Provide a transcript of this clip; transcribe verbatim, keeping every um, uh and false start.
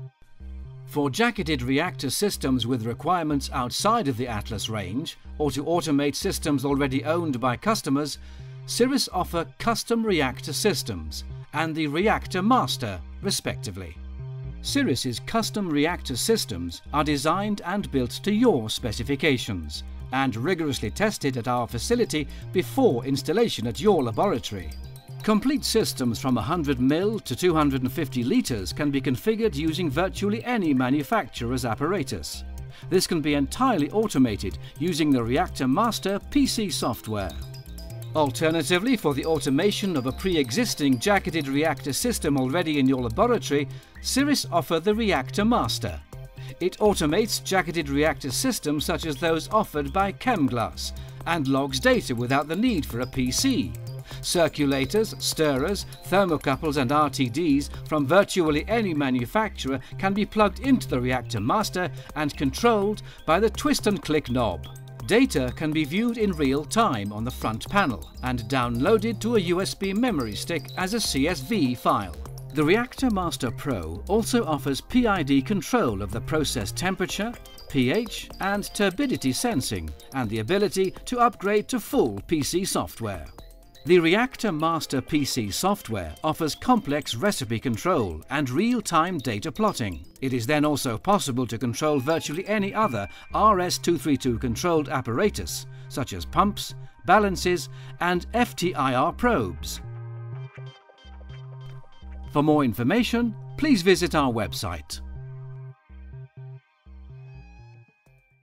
For jacketed reactor systems with requirements outside of the Atlas range, or to automate systems already owned by customers, Syrris offer Custom Reactor Systems and the Reactor Master, respectively. Syrris's Custom Reactor Systems are designed and built to your specifications and rigorously tested at our facility before installation at your laboratory. Complete systems from one hundred milliliters to two hundred fifty litres can be configured using virtually any manufacturer's apparatus. This can be entirely automated using the Reactor Master P C software. Alternatively, for the automation of a pre-existing jacketed reactor system already in your laboratory, Syrris offer the Reactor Master. It automates jacketed reactor systems such as those offered by ChemGlass and logs data without the need for a P C. Circulators, stirrers, thermocouples and R T Ds from virtually any manufacturer can be plugged into the Reactor Master and controlled by the twist and click knob. Data can be viewed in real time on the front panel and downloaded to a U S B memory stick as a C S V file. The Reactor Master Pro also offers P I D control of the process temperature, pH and turbidity sensing, and the ability to upgrade to full P C software. The Reactor Master P C software offers complex recipe control and real-time data plotting. It is then also possible to control virtually any other R S two thirty-two controlled apparatus, such as pumps, balances and F T I R probes. For more information, please visit our website.